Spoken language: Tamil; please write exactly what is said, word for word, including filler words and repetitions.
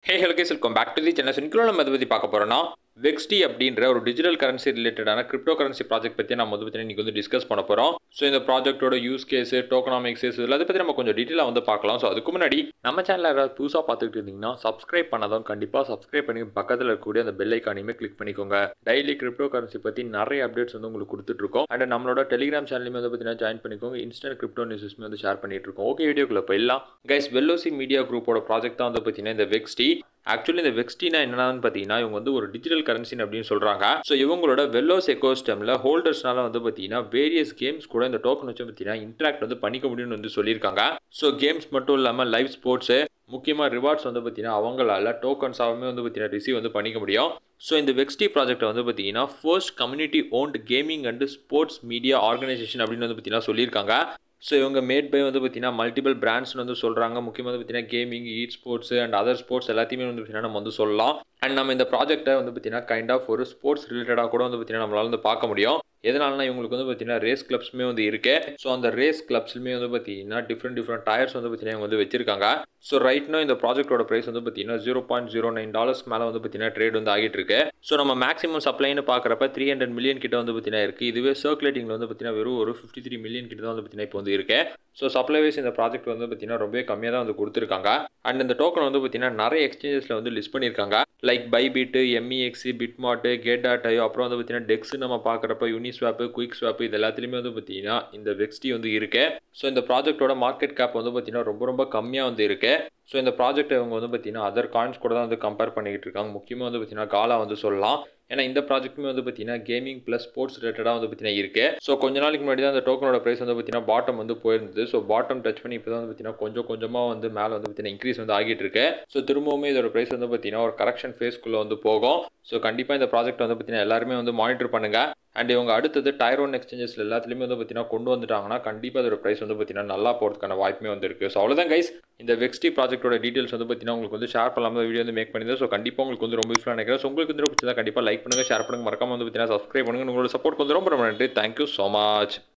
Hey hello guys, welcome back to the channel. So இன்னைக்கு நம்ம எதை பத்தி பார்க்க போறோம்னா VEXT அப்படின்ற ஒரு டிஜிட்டல் கரன்சி ரிலேட்டடான கிரிப்டோ கரன்சி ப்ராஜெக்ட் பத்தி நம்ம வந்து பத்தி இன்னைக்கு வந்து டிஸ்கஸ் பண்ண போறோம். ஸோ இந்த ப்ராஜெக்ட்டோட யூஸ் கேஸ், டோக்கனாமிக்ஸ் இதெல்லாம் அதை பத்தி நம்ம கொஞ்சம் டீட்டெயிலாக வந்து பார்க்கலாம். ஸோ அதுக்கு முன்னாடி நம்ம சேனலில் யாராவது புதுசாக பார்த்துட்டு இருந்தீங்கன்னா சப்ஸ்கிரைப் பண்ணாதான் கண்டிப்பாக சப்ஸ்கிரைப் பண்ணி பக்கத்தில் இருக்கக்கூடிய அந்த பெல் ஐக்கானையுமே கிளிக் பண்ணிக்கோங்க. டெய்லி கிரிப்டோ கரன்சி பத்தி நிறைய அப்டேட்ஸ் வந்து உங்களுக்கு கொடுத்துட்டு இருக்கோம். அண்ட் நம்மளோட டெலிகிராம் சேனலுமே வந்து பார்த்தீங்கன்னா ஜாயின் பண்ணிக்கோங்க. இன்ஸ்டன்ட் கிரிப்டோ நியூஸுமே வந்து ஷேர் பண்ணிட்டு இருக்கோம். ஓகே, வீடியோக்குள்ள போயிடலாம். கைஸ், வெல்லோசி மீடியா குரூப்போட ப்ராஜெக்ட் தான் வந்து பார்த்தீங்கன்னா இந்த VEXT. ஆக்சுவலி இந்த VEXTனா என்னன்னு பார்த்தீங்கன்னா இவங்க வந்து ஒரு டிஜிட்டல் கரன்சி அப்படின்னு சொல்றாங்க. ஸோ இவங்களோட வெல்லோஸ் எக்கோசிஸ்டம்ல ஹோல்டர்ஸ்னால வந்து பார்த்தீங்கன்னா வேரியஸ் கேம்ஸ் கூட இந்த டோக்கன் வச்சு பார்த்தீங்கன்னா இன்டராக்ட் வந்து பண்ணிக்க முடியும்னு வந்து சொல்லியிருக்காங்க. ஸோ கேம்ஸ் மட்டும் இல்லாமல் லைவ் ஸ்போர்ட்ஸ், முக்கியமாக ரிவார்ட்ஸ் வந்து பார்த்தீங்கன்னா அவங்களால டோக்கன்ஸாகவே வந்து பார்த்தீங்கன்னா ரிசீவ் வந்து பண்ணிக்க முடியும். ஸோ இந்த VEXT ப்ராஜெக்ட் வந்து பார்த்தீங்கன்னா first community owned gaming and sports media organisation அப்படின்னு வந்து பார்த்தீங்கன்னா சொல்லியிருக்காங்க. ஸோ இவங்க மேட் பை வந்து பார்த்தீங்கன்னா மல்டிபிள் பிராண்ட்ஸ்னு வந்து சொல்கிறாங்க. முக்கியமாக வந்து பார்த்தீங்கன்னா gaming, esports and other sports எல்லாத்தையுமே வந்து பார்த்தீங்கன்னா நம்ம வந்து சொல்லலாம். அண்ட் நம்ம இந்த ப்ராஜெக்ட்டை வந்து பார்த்தீங்கன்னா கைண்ட் ஆஃப் ஒரு ஸ்போர்ட்ஸ் ரிலேட்டடாக கூட வந்து பார்த்தீங்கன்னா நம்மளால வந்து பார்க்க முடியும். எதனாலனா இவங்களுக்கு வந்து பார்த்தீங்கன்னா ரேஸ் கிளப்ஸுமே வந்து இருக்கு. ஸோ அந்த ரேஸ் கிளப்ஸ்லுமே வந்து பார்த்தீங்கன்னா டிஃப்ரெண்ட் டிஃப்ரெண்ட் டயர்ஸ் வந்து பார்த்தீங்கன்னா இவங்க வந்து வச்சிருக்காங்க. ஸோ ரைட்னா இந்த ப்ராஜெக்டோட ப்ரைஸ் வந்து பார்த்தீங்கன்னா zero point zero nine dollars மேலே வந்து பார்த்தீங்கன்னா ட்ரேட் வந்து ஆகிட்டு இருக்கு. ஸோ நம்ம மேக்ஸிமம் சப்ளைன்னு பார்க்குறப்ப த்ரீ ஹண்ட்ரட் மில்லியன் கிட்ட வந்து பார்த்தீங்கன்னா இருக்கு. இதுவே சர்க்குலேட்டிங்ல வந்து பார்த்தீங்கன்னா வெறும் ஒரு ஃபிஃப்டி த்ரீ மில்லியன் கிட்ட தான் வந்து பார்த்தீங்கன்னா இப்போ வந்து இருக்கு. ஸோ சப்ளை வைஸ் இந்த ப்ராஜெக்ட் வந்து பார்த்தீங்கன்னா ரொம்ப கம்மியாக தான் வந்து கொடுத்துருக்காங்க. அண்ட் இந்த டோக்கன் வந்து பார்த்தீங்கன்னா நிறைய எக்ஸ்சேஞ்சஸில் வந்து லிஸ்ட் பண்ணியிருக்காங்க. Like Bybit, MEX, Bitmart, Gate dot I, அப்புறம் வந்து பார்த்தீங்கன்னா டெக்ஸ் நம்ம பார்க்குறப்ப யூனிஸ்வாப், குயிக் ஸ்வாப் இது எல்லாத்துலேயுமே வந்து பார்த்தீங்கன்னா இந்த VEXT வந்து இருக்கு. ஸோ இந்த ப்ராஜெக்டோட மார்க்கெட் கேப் வந்து பார்த்தீங்கன்னா ரொம்ப ரொம்ப கம்மியாக வந்து இருக்கு. ஸோ இந்த ப்ராஜெக்ட் இவங்க வந்து பார்த்தீங்கன்னா அதர் காயின்ஸ் கூட தான் வந்து கம்பேர் பண்ணிக்கிட்டு இருக்காங்க. முக்கியமாக வந்து பார்த்தீங்கன்னா காலா வந்து சொல்லலாம். ஏன்னா இந்த ப்ராஜெக்ட்டுமே வந்து பார்த்தீங்கன்னா கேமிங் ப்ளஸ் ஸ்போர்ட்ஸ் ரிலேட்டடாக வந்து பார்த்தீங்கன்னா இருக்கு. ஸோ கொஞ்ச நாளைக்கு முன்னாடி தான் அந்த டோக்கனோட ப்ரைஸ் வந்து பார்த்தீங்கன்னா பாட்டம் வந்து போயிருந்தது. ஸோ பாட்டம் டச் பண்ணி இப்போ தான் வந்து பார்த்தீங்கன்னா கொஞ்சம் கொஞ்சமாக வந்து மேலே வந்து பார்த்தீங்கன்னா இன்க்ரீஸ் வந்து ஆகிட்டு இருக்கு. ஸோ திரும்பவுமே இதோட ப்ரைஸ் வந்து பார்த்தீங்கன்னா ஒரு கரெக்ஷன் ஃபேஸ்க்குள்ளே வந்து போகும். ஸோ கண்டிப்பாக இந்த ப்ராஜெக்ட் வந்து பார்த்தீங்கன்னா எல்லாருமே வந்து மானிட்டர் பண்ணுங்க. அண்ட் இவங்க அடுத்தது டயர் ஒன் எக்ஸ்சேஞ்சஸ்ல எல்லாத்துலேயுமே வந்து பார்த்தீங்கன்னா கொண்டு வந்துட்டாங்கன்னா கண்டிப்பாக அதோட ப்ரைஸ் வந்து பார்த்தீங்கன்னா நல்லா போகிறதுக்கான வாய்ப்புமே வந்து இருக்குது. ஸோ அவ்வளோதான் கைஸ், இந்த VEXT ப்ராஜெக்ட்டோட டீட்டெயில்ஸ் வந்து பார்த்தீங்கன்னா உங்களுக்கு வந்து ஷேர் பண்ணாமல் வீடியோ வந்து மேக் பண்ணியிருந்தேன். ஸோ கண்டிப்பாக உங்களுக்கு வந்து ரொம்ப யூஸ்ஃபுல்லாக நினைக்கிறேன். ஸோ உங்களுக்கு வந்து பிடிச்சதா கண்டிப்பாக லைக் பண்ணுங்கள், ஷேர் பண்ணுங்கள், மறக்காம வந்து பார்த்தீங்கன்னா சப்ஸ்கிரைப் பண்ணுங்கள். உங்களோட சப்போர்ட் வந்து ரொம்ப ரொம்ப நன்றி. Thank you so much.